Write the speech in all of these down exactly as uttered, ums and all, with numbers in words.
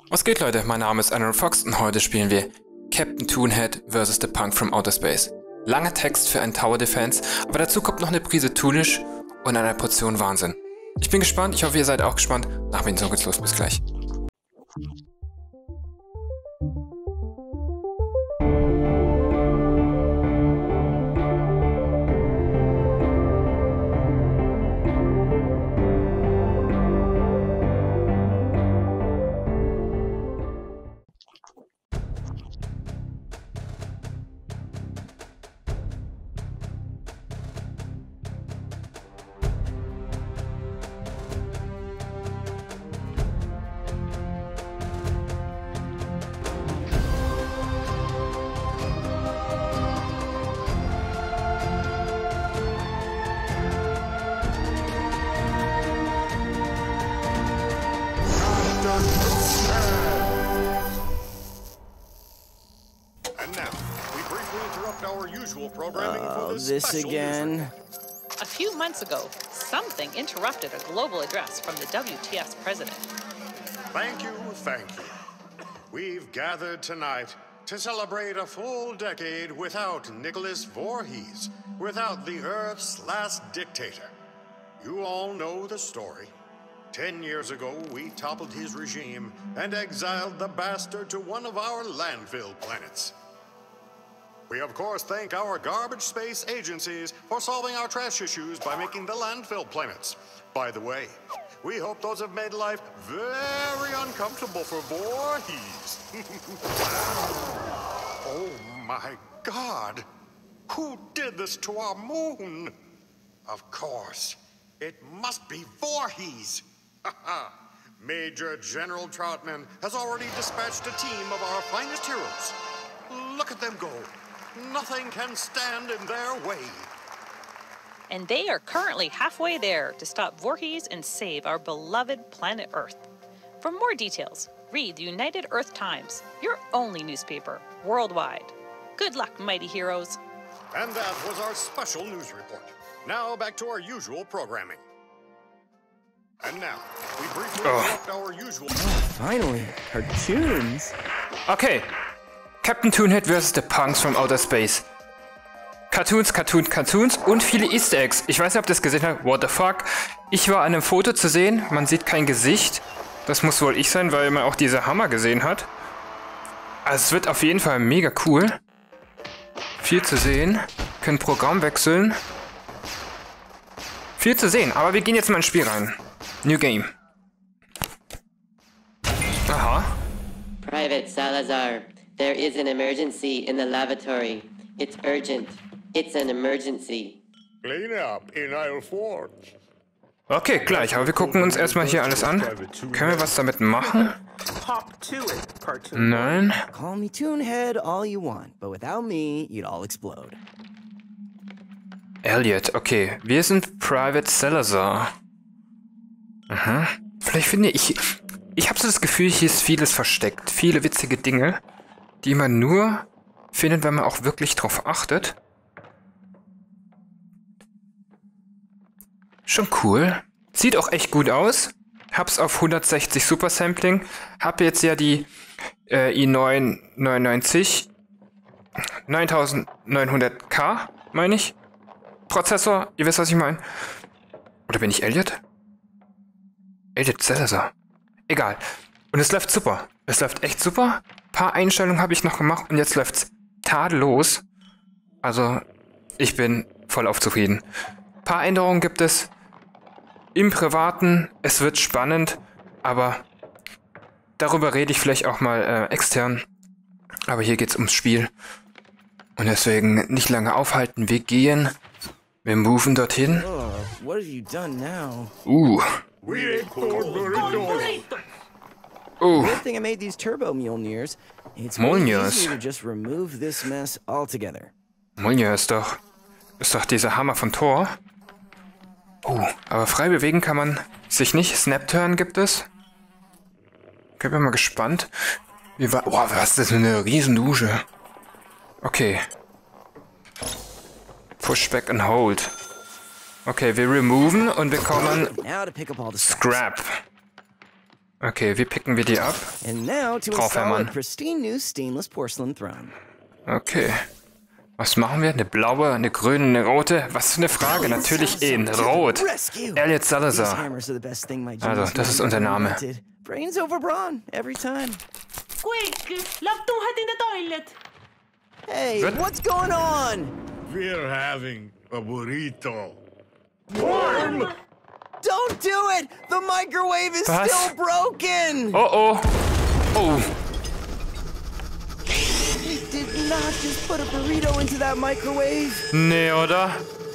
Was geht, Leute? Mein Name ist Aaron Fox und heute spielen wir Captain Toonhead versus. The Punk from Outer Space. Langer Text für einen Tower Defense, aber dazu kommt noch eine Prise Toonish und eine Portion Wahnsinn. Ich bin gespannt, ich hoffe, ihr seid auch gespannt. Nach mir so geht's los, bis gleich. Oh, this again. A few months ago, something interrupted a global address from the W T F's president. Thank you, thank you. We've gathered tonight to celebrate a full decade without Nicholas Voorhees, without the Earth's last dictator. You all know the story. Ten years ago, we toppled his regime and exiled the bastard to one of our landfill planets. We, of course, thank our garbage space agencies for solving our trash issues by making the landfill planets. By the way, we hope those have made life very uncomfortable for Voorhees. Oh my God! Who did this to our moon? Of course, it must be Voorhees. Major General Troutman has already dispatched a team of our finest heroes. Look at them go. Nothing can stand in their way. And they are currently halfway there to stop Voorhees and save our beloved planet Earth. For more details, read the United Earth Times, your only newspaper worldwide. Good luck, mighty heroes. And that was our special news report. Now back to our usual programming. And now, we briefly Oh. interrupt our usual... Finally, cartoons. Okay. Captain Toonhead versus. The Punks from Outer Space. Cartoons, Cartoons, Cartoons und viele Easter Eggs. Ich weiß nicht, ob ihr das gesehen habt. What the fuck? Ich war an einem Foto zu sehen. Man sieht kein Gesicht. Das muss wohl ich sein, weil man auch diese Hammer gesehen hat. Also es wird auf jeden Fall mega cool. Viel zu sehen. Können Programm wechseln. Viel zu sehen. Aber wir gehen jetzt mal ins Spiel rein. New Game. Aha. Private Salazar, there is an emergency in the lavatory. It's urgent. It's an emergency. Clean up in aisle four. Okay, gleich. Aber wir gucken uns erstmal hier alles an. Können wir was damit machen? Hop to it, cartoon. Nein. Call me Toonhead all you want, but without me, you'd all explode. Elliot, okay. Wir sind Private Salazar. Aha. Vielleicht finde ich... Ich habe so das Gefühl, hier ist vieles versteckt. Viele witzige Dinge, die man nur findet, wenn man auch wirklich drauf achtet. Schon cool. Sieht auch echt gut aus. Hab's auf hundertsechzig Super Sampling. Hab jetzt ja die äh, i neun neunundneunzig neuntausendneunhundert K, meine ich. Prozessor, ihr wisst, was ich meine. Oder bin ich Elliot? Elliot Salazar. Egal. Und es läuft super. Es läuft echt super. Ein paar Einstellungen habe ich noch gemacht und jetzt läuft's tadellos. Also, ich bin voll auf zufrieden. Ein paar Änderungen gibt es im Privaten. Es wird spannend, aber darüber rede ich vielleicht auch mal äh, extern. Aber hier geht's ums Spiel. Und deswegen nicht lange aufhalten. Wir gehen. Wir moven dorthin. Oh, what have you done now? Uh. We ain't Thornbury doors. Uh. Good thing I made these turbo Mjolnirs. It's way Mjolnirs. easier to just remove this mess altogether. Mjolnir ist doch... Ist doch dieser Hammer von Thor. Oh, aber frei bewegen kann man sich nicht. Snap-Turn gibt es. Ich bin mal gespannt. Wie war... Boah, was ist das für eine Riesendusche? Okay. Push back and hold. Okay, wir removen und bekommen Now to pick up all the scraps. Scrap. Okay, wie picken wir die ab? And now to Drauf, install a Hermann. pristine new stainless porcelain throne. Okay. Was machen wir? Eine blaue, eine grüne, eine rote? Was für eine Frage? Natürlich in Rot. Rescue. Elliot These Salazar. hammers are the best thing my Also, genius das ist mind unser ever Name. invented. Brains over brawn, every time. Quick, love two head in the toilet. Hey, What? what's going on? We're having a burrito. Warm. Don't do it! The microwave is Was? still broken! Oh oh. Oh. You did not just put a burrito into that microwave! Nee, oder?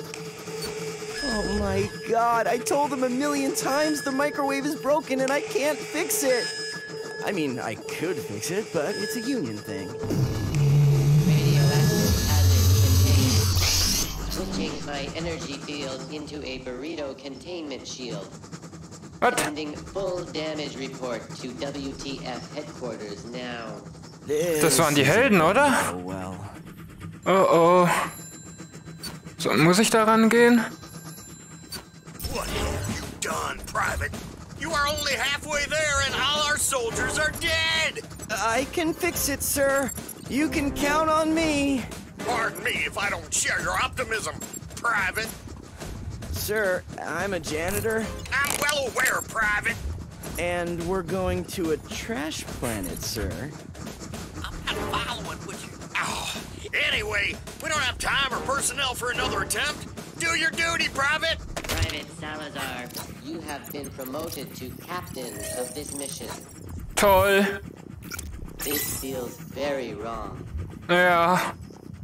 Oh my god, I told them a million times the microwave is broken and I can't fix it! I mean, I could fix it, but it's a union thing. Radioactive hazard contained. Switching my energy field into a burrito containment shield. Was? Sending full damage report to W T F headquarters now. Das waren die Helden, oder? Oh well. Oh oh. So, muss ich da rangehen? What have you done, Private? You are only halfway there and all our soldiers are dead! I can fix it, sir. You can count on me. Pardon me if I don't share your optimism, Private. Sir, I'm a janitor, I'm well aware, Private. and we're going to a trash planet, sir. I'm not following what you... Oh. Anyway, we don't have time or personnel for another attempt. Do your duty, Private. Private Salazar, you have been promoted to captain of this mission. Toll. This feels very wrong. Ja.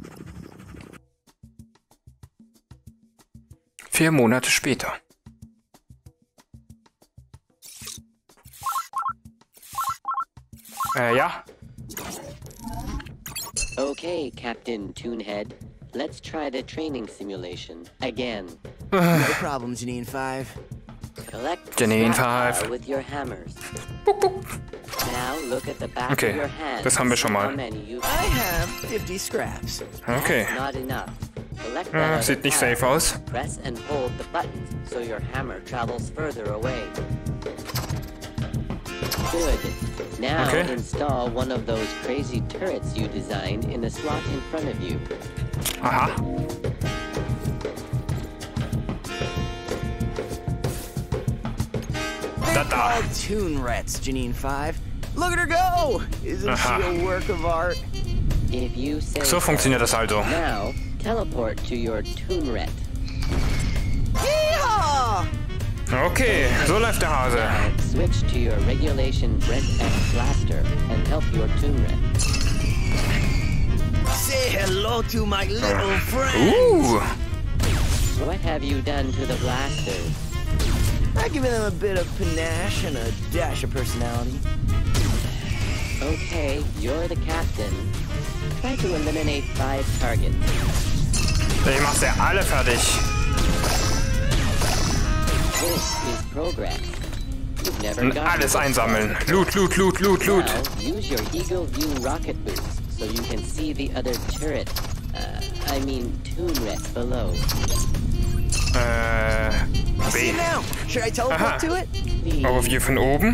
Vier Monate später. Äh, ja. Okay, Captain Toonhead. Let's try the training simulation again. No problem, Janine five. Collect Janine scrap five. bar with your hammers. Buck, buck. Now look at the back Okay, of your hand. das haben wir schon mal. How many you've I have fifty scraps. Okay. Not enough. Collect Ja, that other sieht nicht pile. safe aus. Press and hold the buttons so your hammer travels further away. Good. Now Okay. install one of those crazy turrets you designed in the slot in front of you. Aha. Da, da. All tune rats, Janine five. Look at her go! Isn't Aha. she a work of art? If you say So funktioniert das also. Now, teleport to your Toonret. Yeehaw! Okay, so läuft der Hase. Now, switch to your regulation Brent X blaster and help your Toonret. Say hello to my little friend. Uh, What have you done to the blasters? I've given them a bit of panache and a dash of personality. Okay, you're the captain. Try to eliminate five targets. ich mach's ja alle fertig. This is progress. You've never Und gotten alles this einsammeln. far. Loot, loot, loot, loot, loot. Now, use your Eagle View rocket boots so you can see the other turret. Uh, I mean, Toonret below. Äh, See B. it now. Should I teleport Aha. to it? Please. Overview von oben.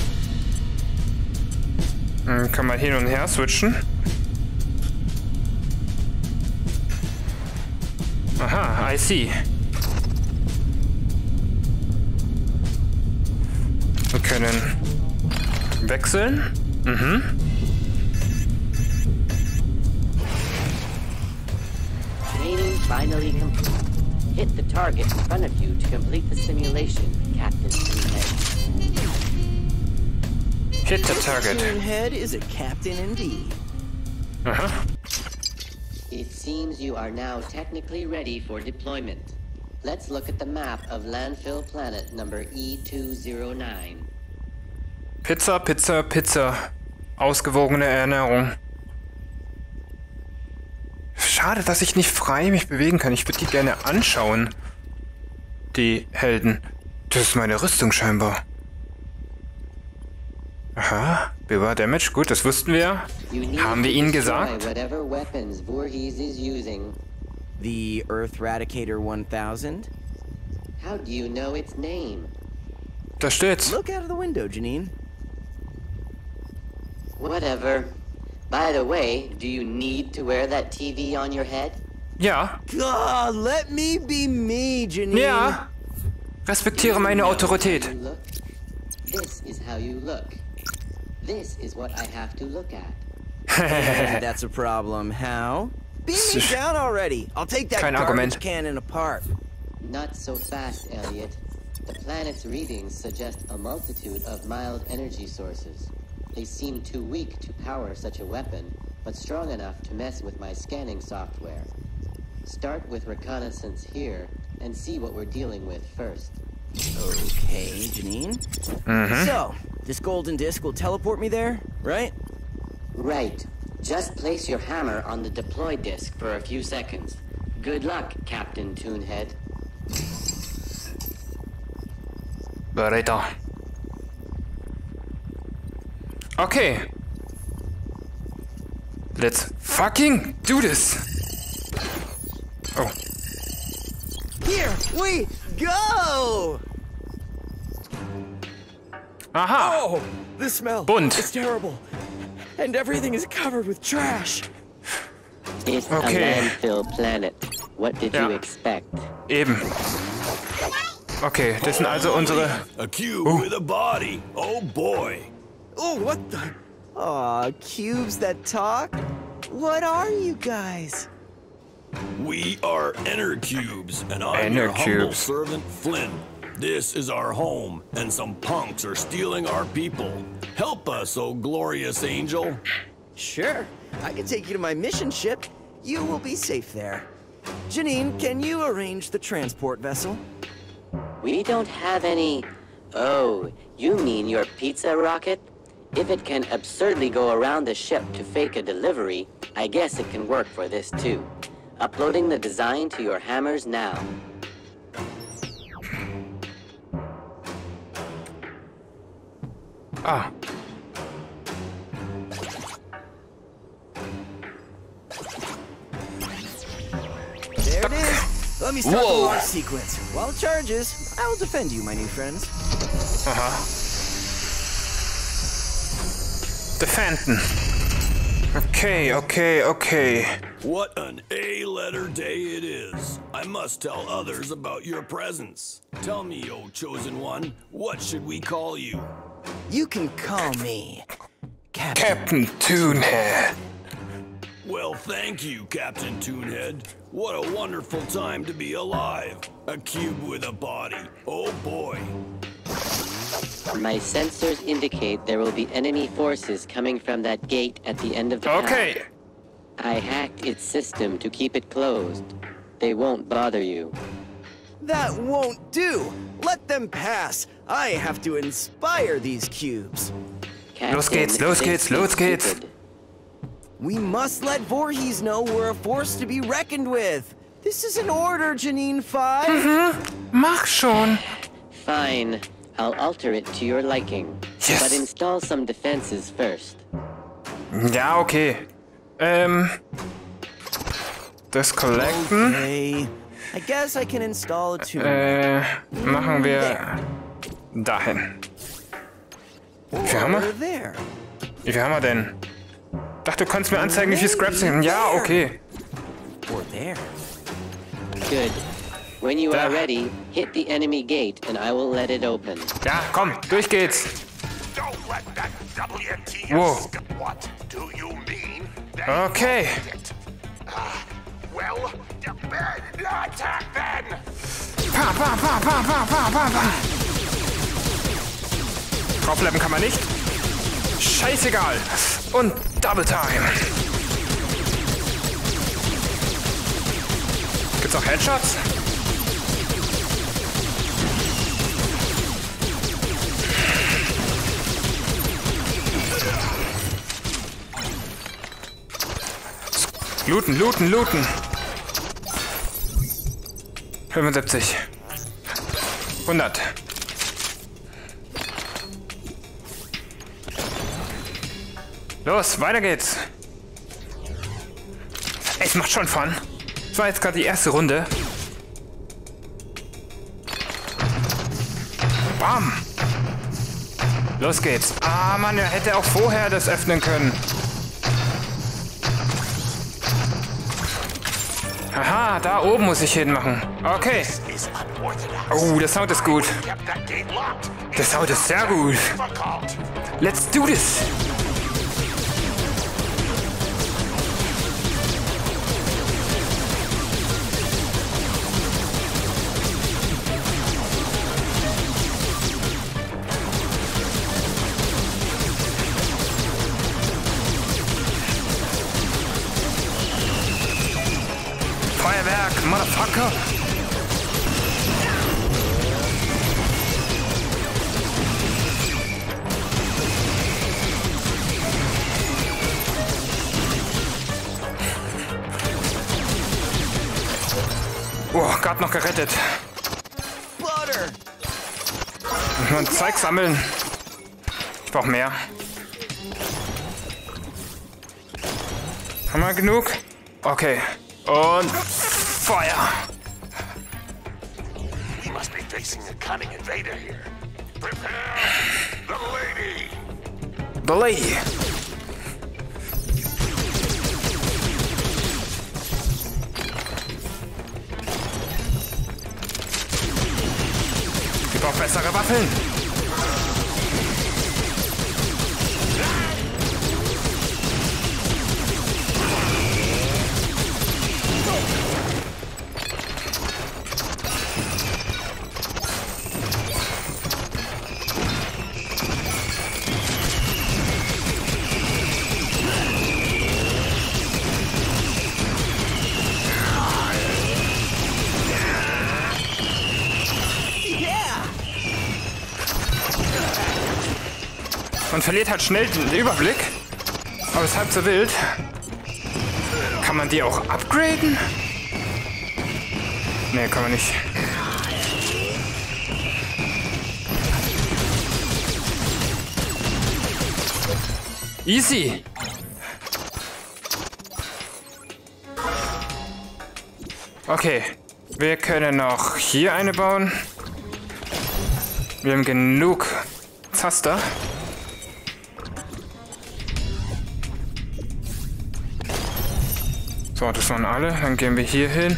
Hm, kann man hin und her switchen. Aha, I see. Wir können wechseln. Mhm. Training finally complete. Hit the target in front of you to complete the simulation, Captain Toonhead. Hit the target. Toonhead is a captain indeed. Aha. It seems you are now technically ready for deployment. Let's look at the map of landfill planet number E two zero nine. Pizza, Pizza, Pizza. Ausgewogene Ernährung. Schade, dass ich nicht frei mich bewegen kann. Ich würde die gerne anschauen. Die Helden. Das ist meine Rüstung scheinbar. Aha, Beware Damage. Gut, das wussten wir. You need Haben wir to ihnen destroy gesagt? whatever weapons Voorhees is using. The Earth Radicator one thousand? How do you know its name? Da steht's. Look out of the window, Janine. Whatever. By the way, do you need to wear that T V on your head? Ja. God, let me be me, Janine. Ja. Respektiere meine Autorität. You look. This is how you look. This is what I have to look at. That's a problem. How? Beam me down already. I'll take that Kein garbage Argument. cannon apart. Not so fast, Elliot. The planet's readings suggest a multitude of mild energy sources. They seem too weak to power such a weapon, but strong enough to mess with my scanning software. Start with reconnaissance here, and see what we're dealing with first. Okay, Janine. Mhm. So, this golden disc will teleport me there, right? Right. Just place your hammer on the deploy disk for a few seconds. Good luck, Captain Toonhead. Beretta. Okay. Let's fucking do this. Oh. Here we go! Aha. Oh, the smell. Bunt. It's terrible. And everything is covered with trash. It's Okay. a landfill planet. What did Ja. you expect? Eben. Okay, das sind also unsere... A cube with a body. Oh boy. Oh, what the? Aw, cubes that talk? What are you guys? We are Enercubes, and I'm your humble Enercubes. servant Flynn. This is our home, and some punks are stealing our people. Help us, oh glorious angel. Sure, I can take you to my mission ship. You will be safe there. Janine, can you arrange the transport vessel? We don't have any... Oh, you mean your pizza rocket? If it can absurdly go around the ship to fake a delivery, I guess it can work for this too. Uploading the design to your hammers now. Ah. There it is. Let me start Whoa. the launch sequence. While it charges, I will defend you, my new friends. Aha. Defenden. Okay, okay, okay. What an A-letter day it is. I must tell others about your presence. Tell me, oh chosen one, what should we call you? You can call me Captain. Captain Toonhead. Well, thank you, Captain Toonhead. What a wonderful time to be alive. A cube with a body. Oh boy. My sensors indicate there will be enemy forces coming from that gate at the end of the Okay. path. I hacked its system to keep it closed. They won't bother you. That won't do. Let them pass. I have to inspire these cubes. Los Captain, geht's, los they geht's, seem los geht's. stupid. We must let Voorhees know we're a force to be reckoned with. This is an order, Janine Five. Mach schon. Fine. I'll alter it to your liking. Yes. But install some defenses first. Ja, okay. Ähm. Das Collecten. Okay. I guess I can install a tune. Äh, machen wir dahin. Wie viel haben Or wir? there. Wie viel haben wir denn? Dachte, du kannst mir anzeigen, wie viel Scraps sind. Ja, okay. Or there. Good. When you are Da. ready, hit the enemy gate and I will let it open. Ja, komm, durch geht's. Don't let that W T S. Whoa. What do you mean? They Okay. opened it? Ah, well, uh, attack then. Pa, pa, pa, pa, pa, pa, pa, pa. Draufbleiben kann man nicht. Scheißegal. Und Double Time. Gibt's auch Headshots? Looten, looten, looten. fünfundsiebzig. hundert. Los, weiter geht's. Ey, es macht schon Fun. Das war jetzt gerade die erste Runde. Bam. Los geht's. Ah, Mann, er hätte auch vorher das öffnen können. Aha, da oben muss ich hinmachen. Okay. Oh, der Sound ist gut. Der Sound ist sehr gut. Let's do this. Feuerwerk, Motherfucker! Oh, gerade noch gerettet. Butter. Nur ein Zeug sammeln. Ich brauch mehr. Haben wir genug? Okay. Und Feuer! We must be facing a cunning invader here. Prepare the lady! The lady! Ich brauche bessere Waffeln! Man verliert halt schnell den Überblick, aber es ist halb so wild. Kann man die auch upgraden? Nee, kann man nicht. Easy! Okay, wir können noch hier eine bauen. Wir haben genug Zaster. So, das waren alle. Dann gehen wir hier hin.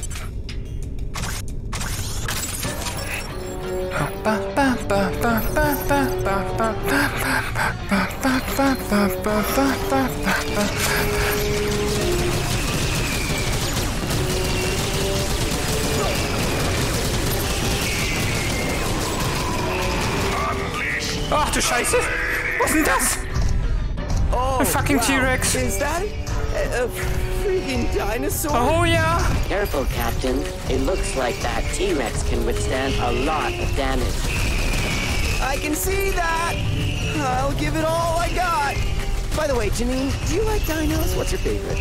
Ach du Scheiße! Was ist denn das? Oh, Ein fucking wow. T-Rex! Is that a, a freaking dinosaur? Oh ja! Careful, Captain. It looks like that T-Rex can withstand a lot of damage. I can see that! I'll give it all I got! By the way, Janine, do you like dinos? What's your favorite?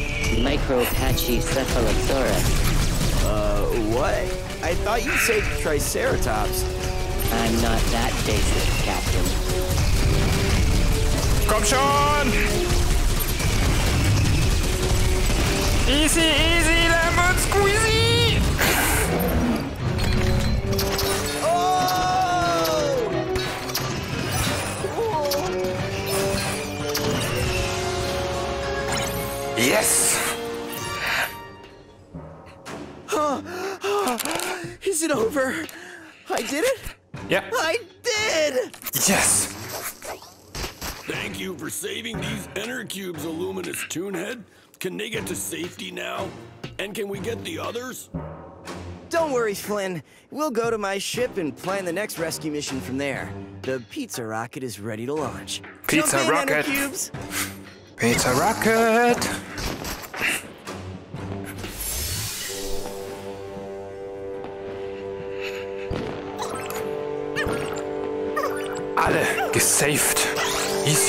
Micropachycephalosaurus. Uh, what? I thought you'd say Triceratops. I'm not that basic, Captain. Komm schon! Easy, easy, lemon squeezy! Oh! Yes! Is it over? I did it? Ja. I did! Yes! Thank you for saving these Enercubes, Illuminous Toonhead. Can they get to safety now? And can we get the others? Don't worry, Flynn. We'll go to my ship and plan the next rescue mission from there. The pizza rocket is ready to launch. Pizza Jump in, rocket. Enercubes. Pizza rocket! Alle gesaved. Easy.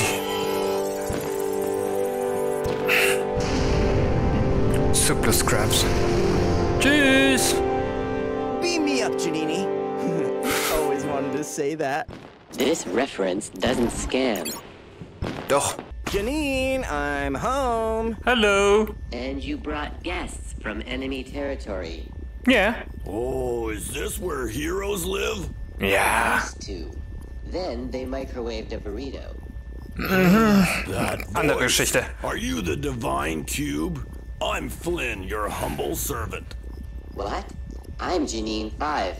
Super Scraps. Tschüss. Beam me up, Janini. Always wanted to say that. This reference doesn't scan. Doch. Janine, I'm home. Hello. And you brought guests from enemy territory. Yeah. Oh, is this where heroes live? Yeah. Used to. Then they microwaved a burrito. That Andere voice. Geschichte. Are you the Divine Cube? I'm Flynn, your humble servant. What? I'm Janine five.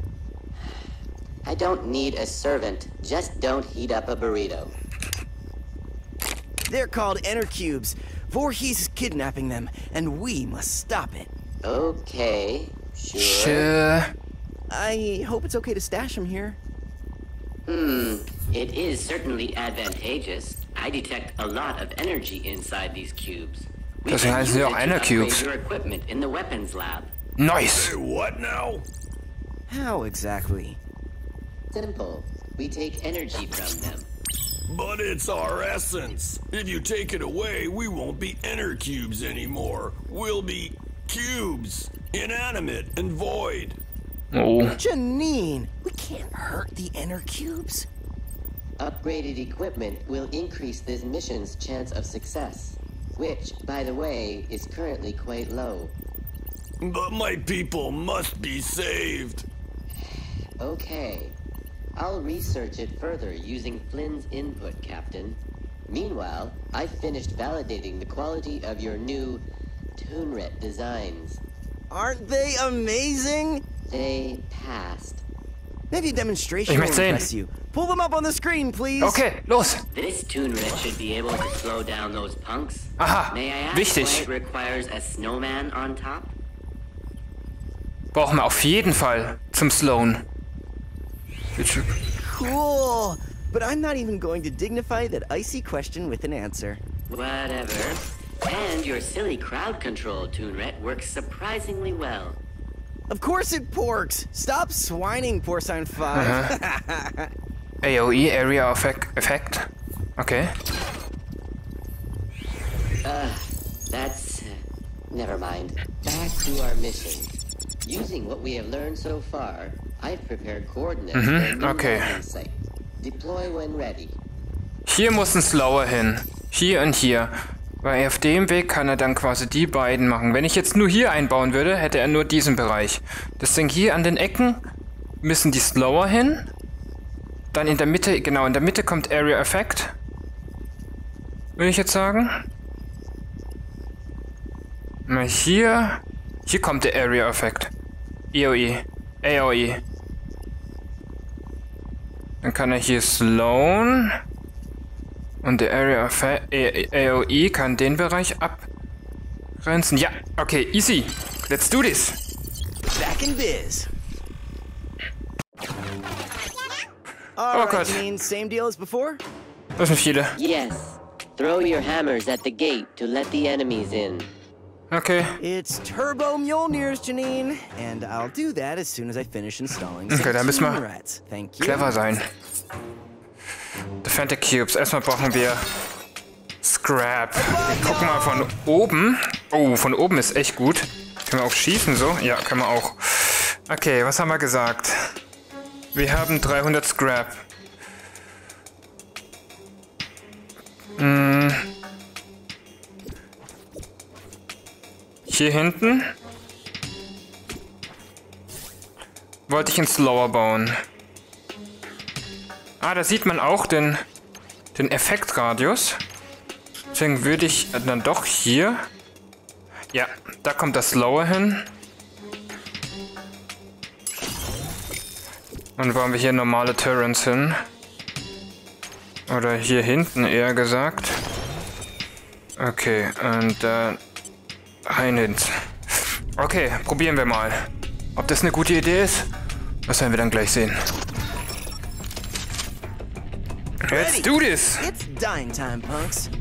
I don't need a servant. Just don't heat up a burrito. They're called Enercubes. Voorhees is kidnapping them, and we must stop it. Okay, sure. Sure. I hope it's okay to stash them here. Hmm, it is certainly advantageous. I detect a lot of energy inside these cubes. We Deswegen can heißen sie use auch it to upgrade Enercubes. your equipment in the weapons lab. Nice. Hey, what now? How exactly? Simple. We take energy from them. But it's our essence. If you take it away, we won't be inner cubes anymore. We'll be cubes, inanimate and void. Oh. Janine, we can't hurt the Enercubes. Upgraded equipment will increase this mission's chance of success, which, by the way, is currently quite low. But my people must be saved. Okay. I'll research it further using Flynn's input, Captain. Meanwhile, I've finished validating the quality of your new Toonret designs. Aren't they amazing? They passed. Maybe a demonstration Ich will möchte sehen. impress you. Pull them up on the screen, please. Okay, los. This Toonret should be able to slow down those punks. Aha, May I ask wichtig. why it requires a snowman on top? Brauchen wir auf jeden Fall zum Slowen. Cool. But I'm not even going to dignify that icy question with an answer. Whatever. And your silly crowd control, Toonret, works surprisingly well. Of course it porks. Stop swining, Porcine five. A O E, Area Effect. Effect. Okay. Uh, that's... Uh, never mind. Back to our mission. Using what we have learned so far, I've prepared coordinates Mhm, for a new okay. landing site. Deploy when ready. Hier muss ein Slower hin. Hier und hier. Weil auf dem Weg kann er dann quasi die beiden machen. Wenn ich jetzt nur hier einbauen würde, hätte er nur diesen Bereich. Deswegen hier an den Ecken müssen die Slower hin. Dann in der Mitte, genau, in der Mitte kommt Area Effect. Würde ich jetzt sagen. Mal hier. Hier kommt der Area Effect. E O E. A O E. Dann kann er hier slowen. Und der Area of A O E kann den Bereich abgrenzen. Ja, okay, easy. Let's do this. Back in biz. Oh All right, Gott. Janine, same deal as before? Das sind viele. Yes. Throw your hammers at the gate to let the enemies in. Okay. It's Turbo Mjolnirs, Janine, and I'll do that as soon as I finish installing Okay, da müssen wir Toonrats. Thank you. clever sein. Defend the Cubes. Erstmal brauchen wir Scrap. Wir gucken mal von oben. Oh, von oben ist echt gut. Können wir auch schießen so? Ja, können wir auch. Okay, was haben wir gesagt? Wir haben dreihundert Scrap. Hm. Hier hinten wollte ich einen Slower bauen. Ah, da sieht man auch den, den Effektradius. Deswegen würde ich dann doch hier... Ja, da kommt das Slower hin. Und bauen wir hier normale Turrets hin. Oder hier hinten eher gesagt. Okay, und da... rein ins. Okay, probieren wir mal. Ob das eine gute Idee ist? Das werden wir dann gleich sehen. Let's do this! It's dying time, punks.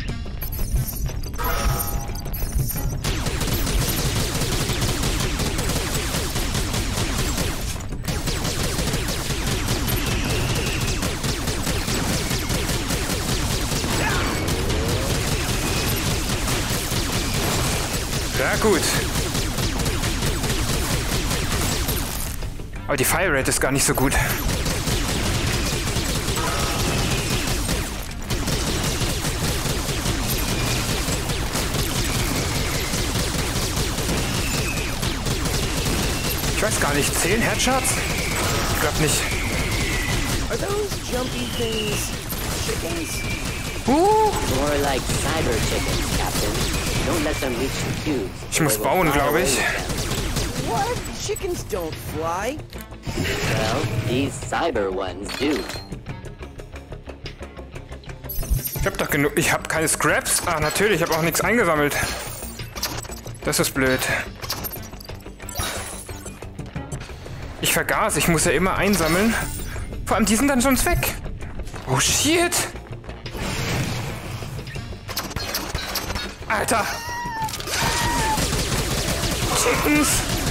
Ja, gut. Aber die Fire Rate ist gar nicht so gut. Ich weiß gar nicht, zehn Headshots? Ich glaube nicht. Are those jumpy things chickens? Uh, More like cyber chickens, Captain. Don't let them reach the cubes. ich muss bauen, glaube ich. What? Chickens don't fly. Well, these cyber ones do. Ich hab doch genug. Ich hab keine Scraps. Ah, natürlich, ich habe auch nichts eingesammelt. Das ist blöd. Ich vergaß, ich muss ja immer einsammeln. Vor allem, die sind dann sonst weg. Oh shit. Alter. Chickens.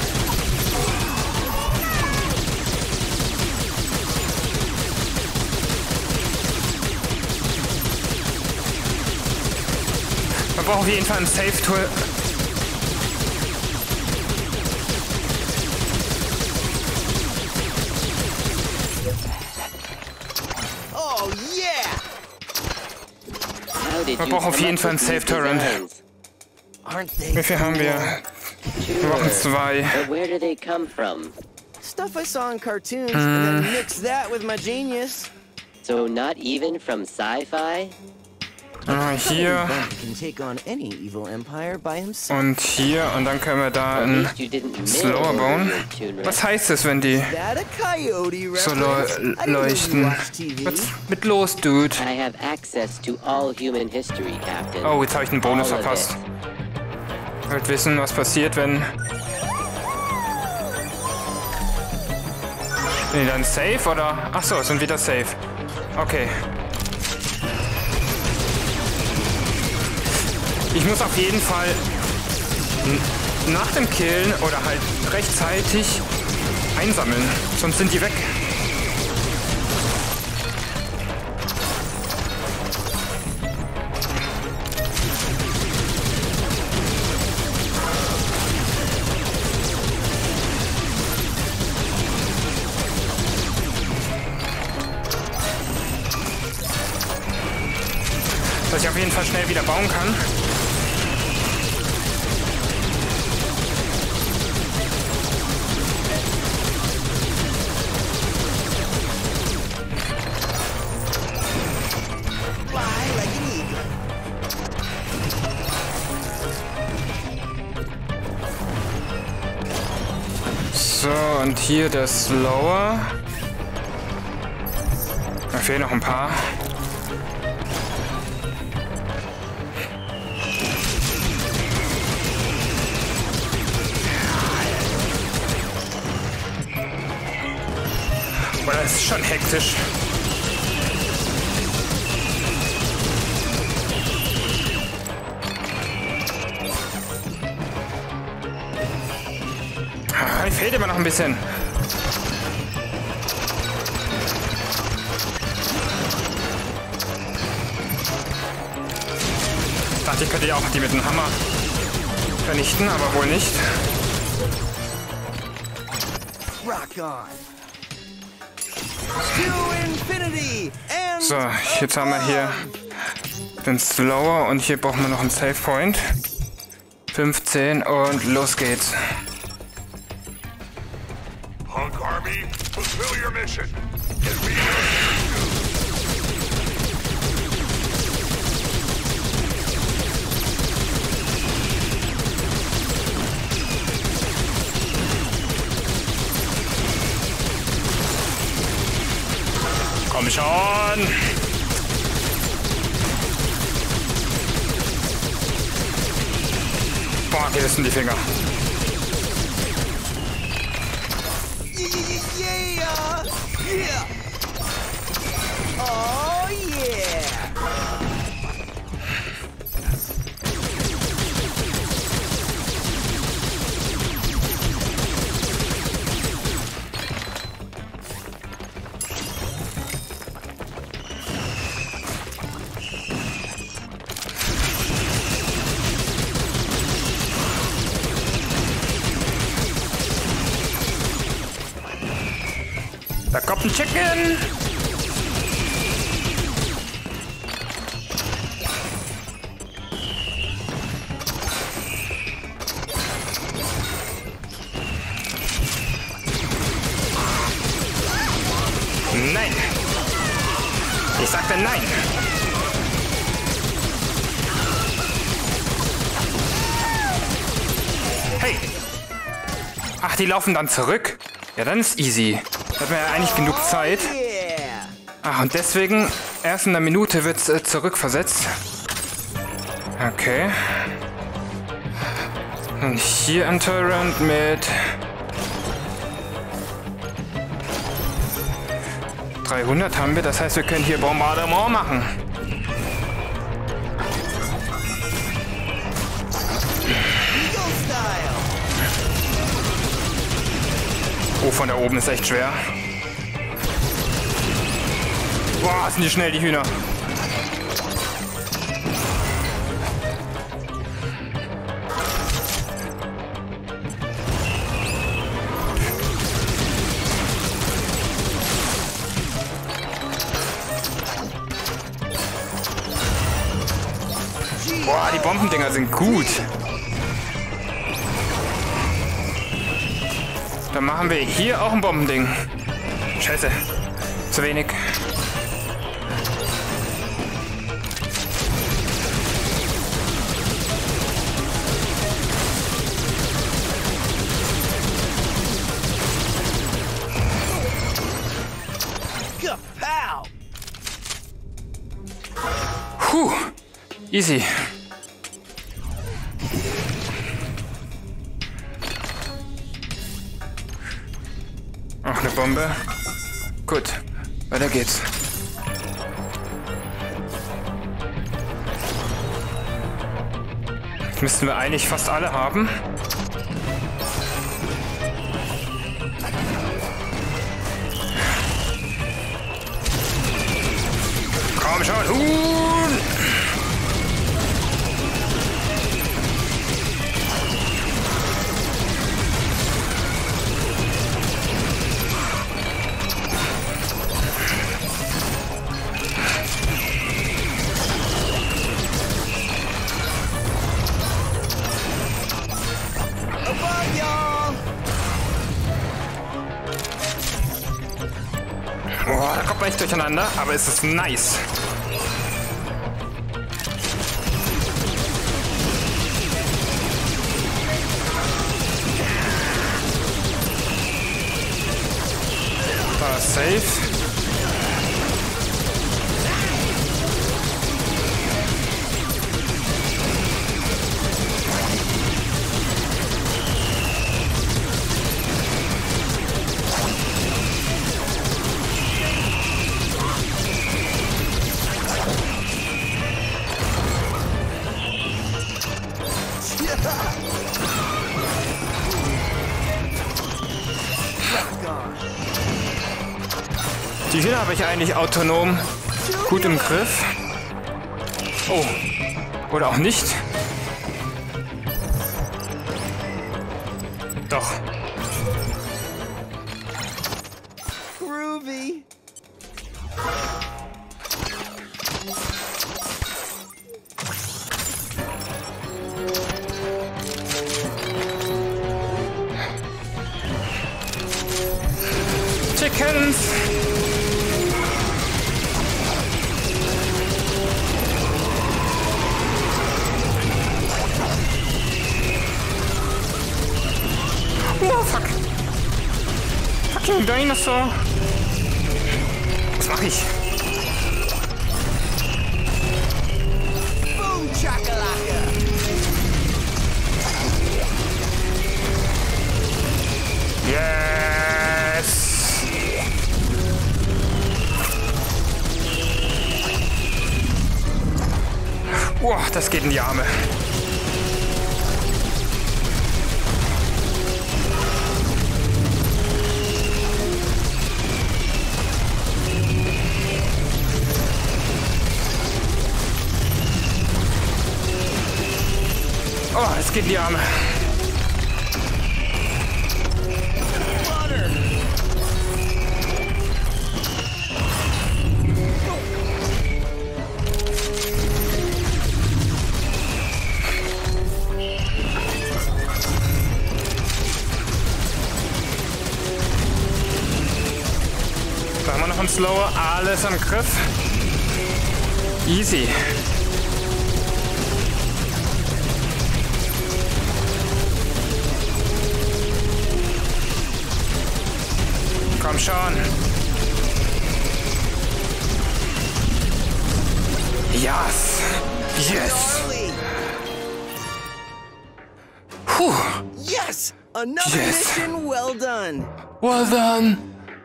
Man braucht auf jeden Fall ein Safe-Tool. Oh yeah! How did Man you braucht auf come jeden up Fall ein with these Safe-Torrent. designs? Aren't they? Wie viel haben wir? Wir brauchen zwei. But where do they come from? Stuff I saw in cartoons, and then mix that with my genius. So not even from sci-fi? Ah, hier Bump can take on any evil empire by himself. und hier. Und dann können wir da At einen least you didn't Slower mail bauen. your Toon Was Rex. heißt es, wenn die That a coyote so reference? leu I didn't know you leuchten? watched T V. Was mit los, Dude? I have access to all human history, Captain. Oh, jetzt habe ich einen Bonus All of verpasst. it. Ich wollte wissen, was passiert, wenn... Sind die dann safe oder... Ach so, sind wieder safe. Okay. Ich muss auf jeden Fall n- nach dem Killen oder halt rechtzeitig einsammeln, sonst sind die weg. Dass ich auf jeden Fall schnell wieder bauen kann. Fly like an eagle. So, und hier der Slower. Da fehlen noch ein paar. Boah, das ist schon hektisch. Ah, mir fehlt immer noch ein bisschen. Ich dachte, ich könnte ja auch die mit dem Hammer vernichten, aber wohl nicht. Rock on. To infinity and So, jetzt haben wir hier den Slower und hier brauchen wir noch einen Save Point. fünfzehn und los geht's. Hunk Army, fulfill your mission. Get me Komm schon! Boah, hier sind die Finger. yeah, yeah. Oh yeah. Da kommt ein Chicken! Nein! nein. Hey. Ach, die laufen dann zurück? Ja, dann ist easy. Da hat man ja eigentlich genug Zeit. Ach, und deswegen, erst in einer Minute wird es äh, zurückversetzt. Okay. Und hier ein Torrent mit dreihundert haben wir. Das heißt, wir können hier Bombardement machen. Oh, von da oben ist echt schwer. Boah, sind die schnell, die Hühner. Boah, die Bombendinger sind gut. Dann machen wir hier auch ein Bombending. Scheiße. Zu wenig. Puh. Easy. Ach, eine Bombe. Gut, weiter geht's. Jetzt müssten wir eigentlich fast alle haben. Komm schon, Huhn! Boah, da kommt man echt durcheinander, aber es ist nice. War safe. Die Hühner habe ich eigentlich autonom gut im Griff. Oh. Oder auch nicht. Doch. Groovy. Chickens. Oh, fuck. Fucking Dinosaur. Was mache ich? Boom chakalaka. Yes. Boah, das geht in die Arme. Oh, es geht in die Arme. Da haben wir noch einen Slower, alles am Griff. Easy. Komm schon. Yes. Yes. Puh. Yes! Another Yes. mission well done. Well done.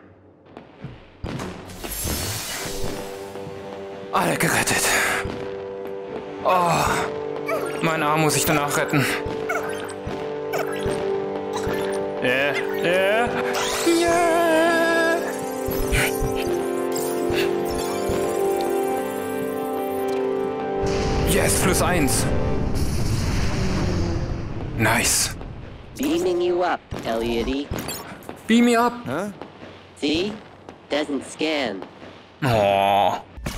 Alle gerettet. Oh. Mein Arm muss ich danach retten. Yeah. Yeah. Yeah. Yes, plus eins. Nice. Beaming you up, Elliot. Beam me up. Huh? See? Doesn't scan. Oh.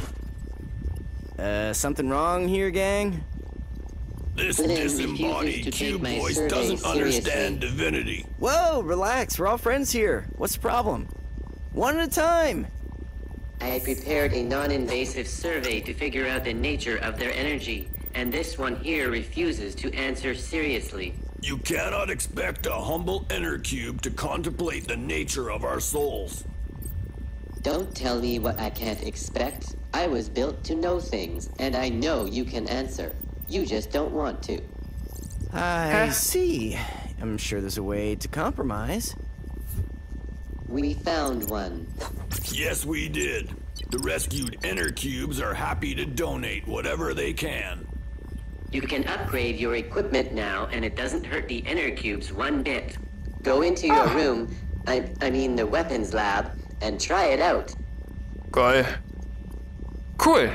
Uh, something wrong here, gang? This Flynn refuses disembodied to take cube my voice survey doesn't understand seriously. divinity. Whoa, relax. We're all friends here. What's the problem? One at a time. I prepared a non-invasive survey to figure out the nature of their energy, and this one here refuses to answer seriously. You cannot expect a humble inner cube to contemplate the nature of our souls. Don't tell me what I can't expect. I was built to know things, and I know you can answer. You just don't want to. I see. I'm sure there's a way to compromise. We found one. Yes, we did. The rescued inner cubes are happy to donate whatever they can. You can upgrade your equipment now, and it doesn't hurt the inner cubes one bit. Go into your room, I, I mean the weapons lab, and try it out. Geil. Cool.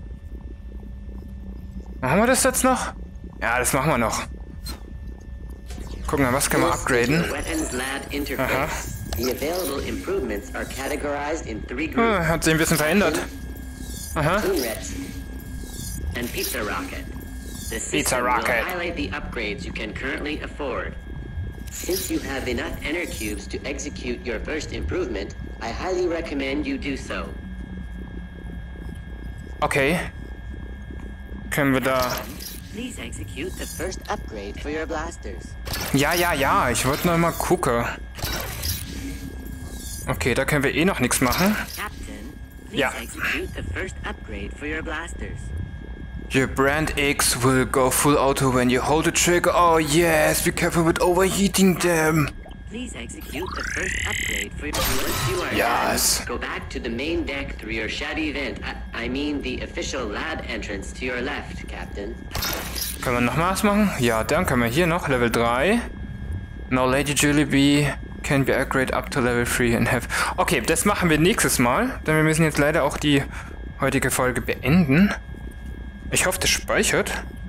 Machen wir das jetzt noch? Ja, das machen wir noch. Gucken wir, was können wir This is your upgraden? weapons lab interface. Aha. The available improvements are categorized in three Hm, groups. hat sich ein bisschen verändert. Aha. Toon Reps and Pizza Rocket. The system Pizza Rocket. will highlight the upgrades you can currently afford. Since you have enough inner cubes to execute your first improvement, I highly recommend you do so. Okay. Können wir da... Please execute the first upgrade for your blasters. Ja, ja, ja. Ich wollte noch mal gucken. Okay, da können wir eh noch nichts machen. Captain, please Ja. execute the first upgrade for your blasters. Your brand X will go full auto when you hold the trigger. Oh yes, be careful with overheating them. Please execute the first upgrade for your... Once you are Yes. done, go back to the main deck through your shabby vent. I, I mean the official lab entrance to your left, Captain. Können wir noch was machen? Ja, dann können wir hier noch Level drei. Now Lady Julie can be upgraded up to Level three and have... Okay, das machen wir nächstes Mal, denn wir müssen jetzt leider auch die heutige Folge beenden. Ich hoffe, das speichert.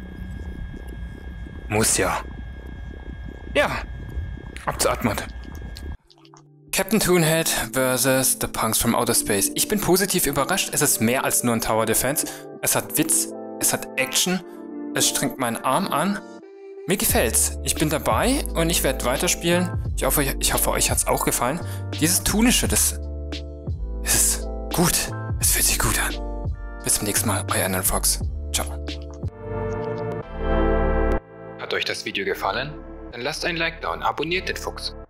Muss ja. Ja. Ab zu Atmod. Captain Toonhead versus The Punks from Outer Space. Ich bin positiv überrascht. Es ist mehr als nur ein Tower Defense. Es hat Witz, es hat Action, es strengt meinen Arm an. Mir gefällt's. Ich bin dabei und ich werde weiterspielen. Ich hoffe, ich hoffe euch hat's auch gefallen. Dieses Tunische, das, das ist gut. Es fühlt sich gut an. Bis zum nächsten Mal, euer Fox. Ciao. Hat euch das Video gefallen? Dann lasst ein Like da und abonniert den Fuchs.